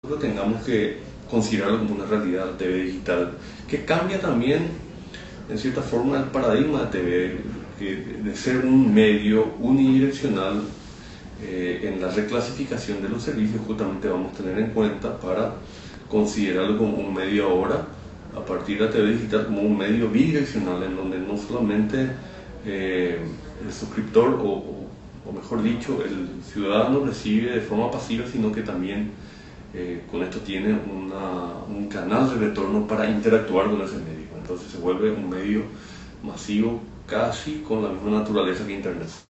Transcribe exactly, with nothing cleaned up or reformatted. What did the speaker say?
tengamos que considerarlo como una realidad, la T V digital, que cambia también, en cierta forma, el paradigma de T V, que de ser un medio unidireccional eh, en la reclasificación de los servicios, justamente vamos a tener en cuenta para considerarlo como un medio ahora, a partir de la T V digital, como un medio bidireccional, en donde no solamente eh, el suscriptor, o, o, o mejor dicho, el ciudadano recibe de forma pasiva, sino que también eh, con esto tiene una, un canal de retorno para interactuar con ese medio. Entonces se vuelve un medio masivo, casi con la misma naturaleza que Internet.